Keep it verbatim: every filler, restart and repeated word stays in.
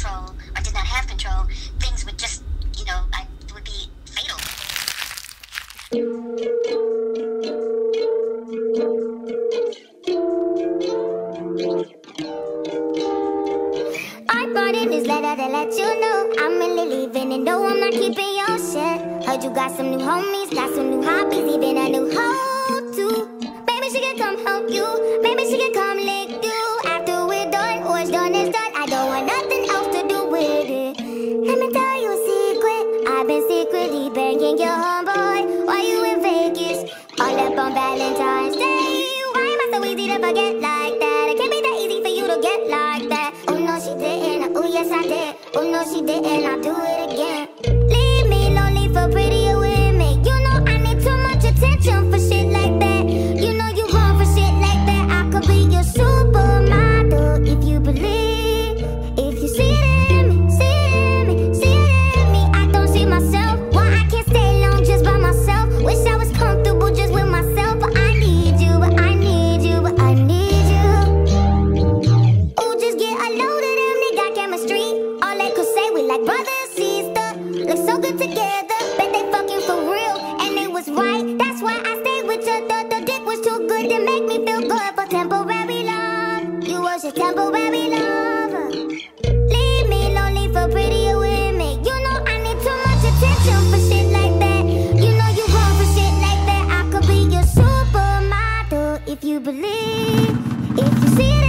control or did not have control, things would just, you know, I, would be fatal. I brought in this letter to let you know I'm really leaving, and no, I'm not keeping your shit. Heard you got some new homies, got some new hobbies, even a new hoe too. Maybe she can come help you, maybe she can come lick you. After we're done, what's done is done. I don't want nothing else to do with it. Let me tell you a secret, I've been secretly banging your homeboy while you in Vegas, all up on Valentine's Day. Why am I so easy to forget like that? It can't be that easy for you to get like that. Oh no, she didn't, oh yes I did. Oh no, she didn't, I'll do it again. Leave me lonely for prettier women. You know I need too much attention for shit like that. You know you wrong for shit like that. I could be your supermodel if you believe. If you see it in me, see it in me, see it in me. I don't see myself, why I can't stay long just by myself. Wish I was comfortable just with myself, but I need you, but I need you, but I need you. Oh, just get a load of them, they got chemistry. All they could say, we like brother and sister. Look so good together, bet they fucking for real, and it was right. That's why I stayed with you. The, the dick was too good to make me feel good for temporary love. You was just temporary lover. Leave me lonely for prettier women. You know I need too much attention for shit like that. You know you wrong for shit like that. I could be your supermodel if you believe. If you see it